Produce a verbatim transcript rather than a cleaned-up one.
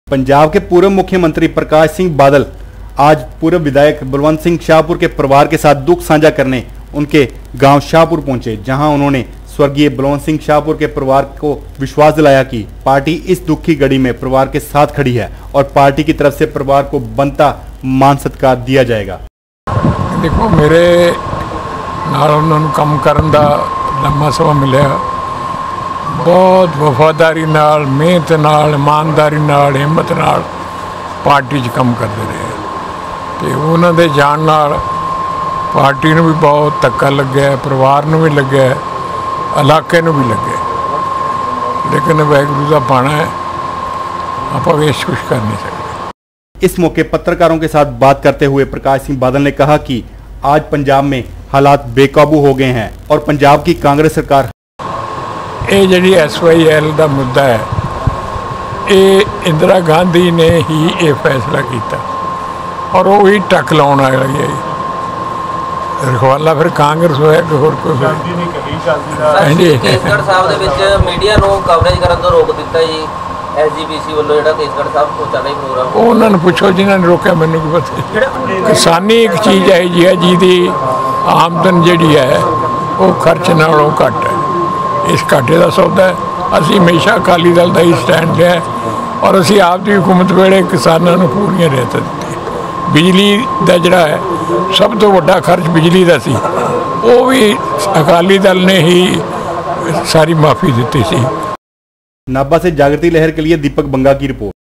पंजाब के पूर्व मुख्यमंत्री प्रकाश सिंह बादल आज पूर्व विधायक बलवंत सिंह शाहपुर के परिवार के साथ दुख साझा करने उनके गांव शाहपुर पहुंचे, जहां उन्होंने स्वर्गीय बलवंत सिंह शाहपुर के परिवार को विश्वास दिलाया कि पार्टी इस दुख की घड़ी में परिवार के साथ खड़ी है और पार्टी की तरफ से परिवार को बनता मान सत्कार दिया जाएगा। देखो, मेरे नाल उन्होंने काम करने का लंबा समा मिले, बहुत वफादारी नाल, मेहनत नाल, ईमानदारी नाल, हिम्मत नाल पार्टी च काम करते रहे। तो उन्होंने जान नाल पार्टी में भी बहुत धक्का लगे, परिवार में भी लगे, इलाके में भी लगे, लेकिन वाहिगुरू का पाना है, आप वेश कुछ कर नहीं सकते। इस मौके पत्रकारों के साथ बात करते हुए प्रकाश सिंह बादल ने कहा कि आज पंजाब में हालात बेकाबू हो गए हैं और पंजाब की कांग्रेस सरकार ये जी एस वाई एल का मुद्दा है, ये इंदिरा गांधी ने ही ये फैसला किया और वो ही टक लाने वाला है। रखवाला फिर कांग्रेस होया कि होर कोई केसगढ़ साहब दे विच मीडिया नूं कवरेज करन तों रोक दिता जी। एस जी पी सी वालों जिहड़ा केसगढ़ साहब को चल रही प्रोग्राम उन्होंने पूछो जिन्होंने रोकया, मैनूं की पता। किसानी एक चीज़ है जी है जिहदी आमदन जिहड़ी है वो खर्च नालों घट है, इस घाटे का सौदा है। असी हमेशा अकाली दल का ही स्टैंड लिया और असी आप की हुकूमत वेले किसानों को पूरी रियायत दी। बिजली का जोड़ा है सब तो वड्डा खर्च बिजली का सी, वो भी अकाली दल ने ही सारी माफ़ी दी सी। नाभा से जागृति लहर के लिए दीपक बंगा की रिपोर्ट।